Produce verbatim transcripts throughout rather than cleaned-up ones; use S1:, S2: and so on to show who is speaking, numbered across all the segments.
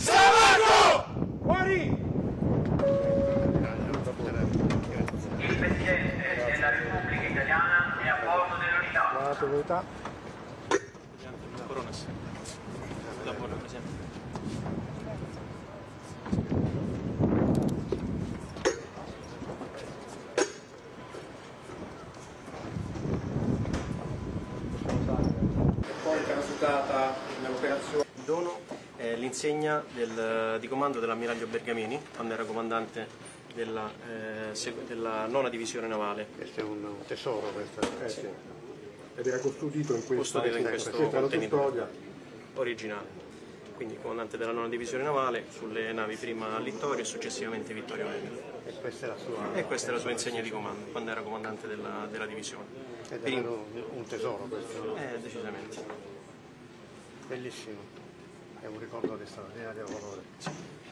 S1: Scavalco! Fuori!
S2: Il Presidente della Repubblica Italiana è a bordo dell'unità.
S3: Coronas. Lavoro presente.
S4: Poi transitata l'operazione.
S3: Il dono è l'insegna del, di comando dell'ammiraglio Bergamini, quando era comandante della, eh, della nona divisione navale.
S4: Questo è un, un tesoro, questo.
S5: Eh, sì. Ed era custodito in questo,
S3: Custodito in questo
S5: questa è la
S3: contenitore
S5: custodia
S3: originale. Quindi comandante della nona divisione navale sulle navi prima Littorio e successivamente Vittorio Veneto.
S4: E questa è la sua,
S3: e questa è la sua insegna di comando, quando era comandante della, della divisione.
S4: Ed è un tesoro questo, no?
S3: Eh, decisamente.
S4: Bellissimo, è un ricordo di straordinario valore.
S3: Sì.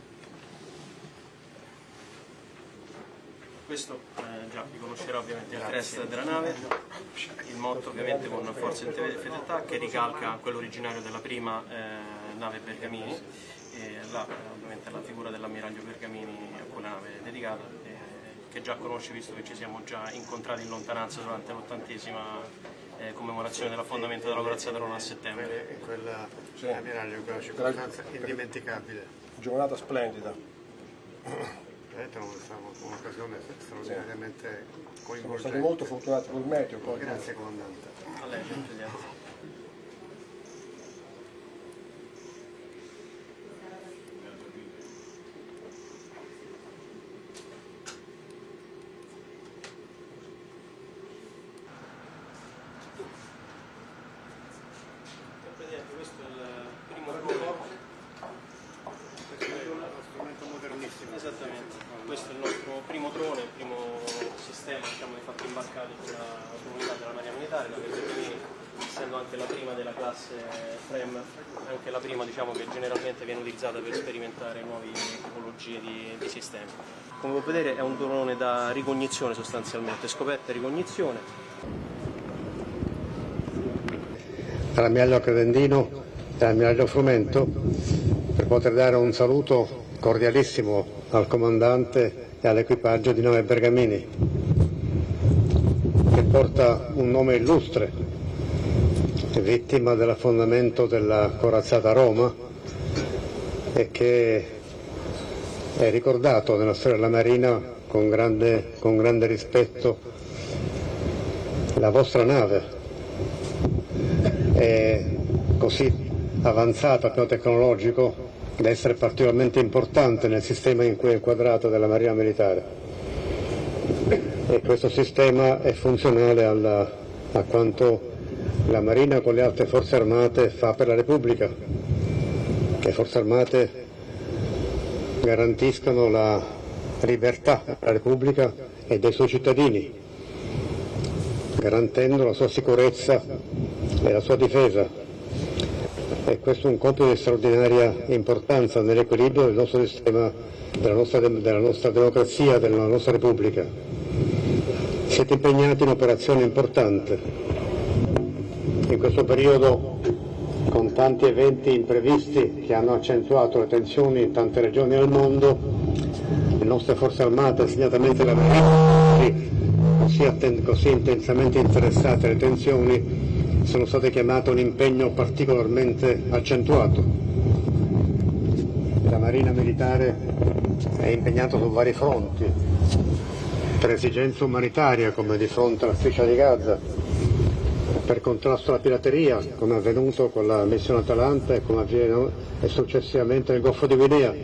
S3: Questo eh, già vi conoscerà ovviamente il crest della nave, il motto ovviamente con Forza in Fedeltà che ricalca quello originario della prima eh, nave Bergamini, e là ovviamente la figura dell'ammiraglio Bergamini a quella nave dedicata, eh, che già conosce visto che ci siamo già incontrati in lontananza durante l'ottantesima eh, commemorazione dell'affondamento della corazzata Rona a settembre.
S4: In quella sì. ammiraglio, in quella circostanza indimenticabile.
S5: Giornata splendida.
S4: È un'occasione straordinariamente coinvolgente.
S5: Siamo stati molto fortunati col meteo. Poi.
S4: Grazie comandante.
S3: A lei, Presidente. Presidente, questo è il primo drone. Esattamente, questo è il nostro primo drone, il primo sistema diciamo, di fatto imbarcato sulla comunità della Marina Militare, la Bergamini, essendo anche la prima della classe F R E M, anche la prima diciamo, che generalmente viene utilizzata per sperimentare nuove tipologie di, di sistemi. Come può vedere è un drone da ricognizione sostanzialmente, scoperta e ricognizione.
S4: All'ammiraglio Credendino e all'ammiraglio Frumento per poter dare un saluto cordialissimo al comandante e all'equipaggio di nave Bergamini, che porta un nome illustre, vittima dell'affondamento della corazzata Roma e che è ricordato nella storia della Marina con grande, con grande rispetto. La vostra nave è così avanzata al piano tecnologico da essere particolarmente importante nel sistema in cui è inquadrata della Marina Militare, e questo sistema è funzionale alla, a quanto la Marina con le altre forze armate fa per la Repubblica. Le forze armate garantiscono la libertà della Repubblica e dei suoi cittadini, garantendo la sua sicurezza e la sua difesa. E questo è un compito di straordinaria importanza nell'equilibrio del nostro sistema, della nostra, della nostra democrazia, della nostra Repubblica. Siete impegnati in un'operazione importante. In questo periodo, con tanti eventi imprevisti che hanno accentuato le tensioni in tante regioni del mondo, le nostre forze armate, segnatamente la Marina, così, così intensamente interessate alle tensioni, sono state chiamate a un impegno particolarmente accentuato. La Marina Militare è impegnata su vari fronti, per esigenza umanitaria come di fronte alla striscia di Gaza, per contrasto alla pirateria come è avvenuto con la missione Atalanta e come avviene e successivamente nel Golfo di Guinea,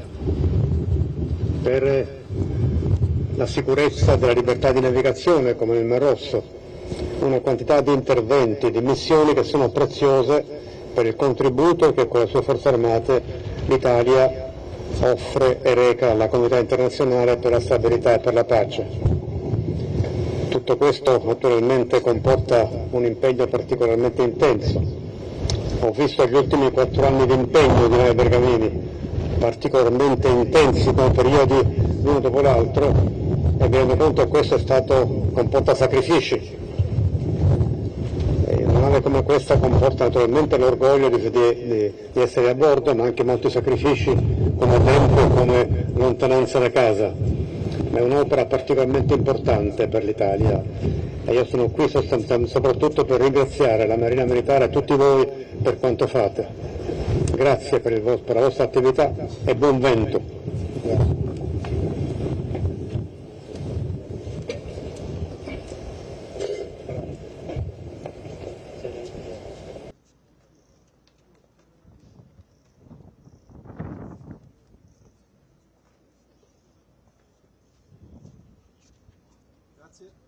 S4: per la sicurezza della libertà di navigazione come nel Mar Rosso. Una quantità di interventi, di missioni che sono preziose per il contributo che con le sue forze armate l'Italia offre e reca alla comunità internazionale per la stabilità e per la pace. Tutto questo naturalmente comporta un impegno particolarmente intenso. Ho visto gli ultimi quattro anni di impegno di nave Bergamini, particolarmente intensi con periodi l'uno dopo l'altro, e mi rendo conto che questo è stato, comporta sacrifici. un'opera come questa comporta naturalmente l'orgoglio di, di, di essere a bordo, ma anche molti sacrifici come tempo e come lontananza da casa, ma è un'opera particolarmente importante per l'Italia e io sono qui soprattutto per ringraziare la Marina Militare e tutti voi per quanto fate. Grazie per, il, per la vostra attività e buon vento. Grazie.
S5: Grazie.